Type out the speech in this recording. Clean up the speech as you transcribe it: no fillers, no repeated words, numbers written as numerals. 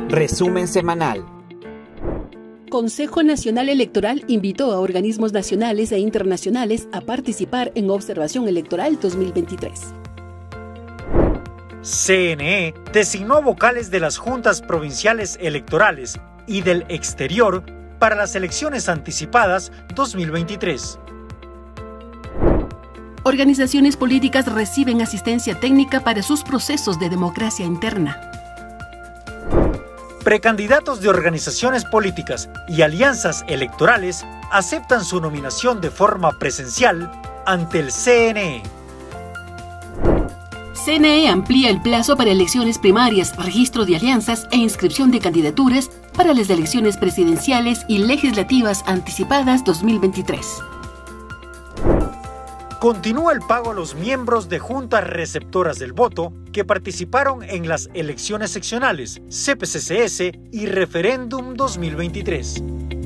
Resumen semanal. Consejo Nacional Electoral invitó a organismos nacionales e internacionales a participar en Observación Electoral 2023. CNE designó vocales de las juntas provinciales electorales y del exterior para las elecciones anticipadas 2023. Organizaciones políticas reciben asistencia técnica para sus procesos de democracia interna. Precandidatos de organizaciones políticas y alianzas electorales aceptan su nominación de forma presencial ante el CNE. CNE amplía el plazo para elecciones primarias, registro de alianzas e inscripción de candidaturas para las elecciones presidenciales y legislativas anticipadas 2023. Continúa el pago a los miembros de juntas receptoras del voto que participaron en las elecciones seccionales, CPCCS y Referéndum 2023.